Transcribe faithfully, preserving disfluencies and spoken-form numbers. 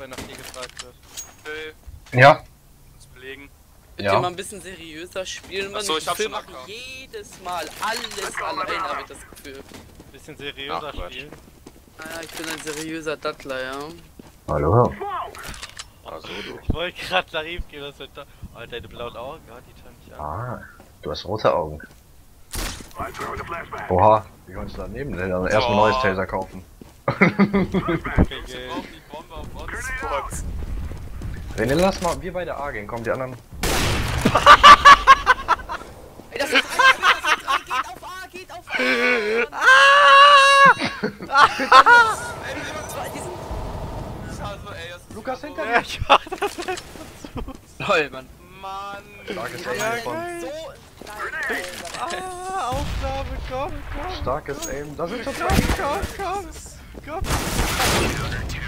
weil nach dir gefragt wird. Okay. Ja. Muss belegen. Könnt Ja. ihr mal ein bisschen seriöser spielen? Achso, ich hab Film schon machen Account. jedes Mal alles alleine, habe ich das Gefühl. Bisschen seriöser Ach, Quatsch. spielen. Ah, ich bin ein seriöser Dattler, ja. Hallo. Also du. Ich wollte gerade Tarif geben, das wird da. Oh, deine blauen Augen, ja, die tönen mich an. Ah, du hast rote Augen. Oha, wie kannst du daneben denn? Also erstmal Oh. neues Taser kaufen. Okay, Wir okay. brauchen die Bombe auf uns. Kurz. René, lass mal, wir beide A gehen, kommen die anderen. Ey, das ist drei, geht auf A, geht auf A! Ey, wir sind zwei, die sind... Also, ey, das ist Lukas so- hinter Ja, ich mach das jetzt. Lol, Mann. Mann. Starkes Ja, Aim von. geil. So geil, Alter. Ah, Aufnahme, komm, komm. Starkes Aim. Da sind schon Komm, zwei. komm, komm. Komm.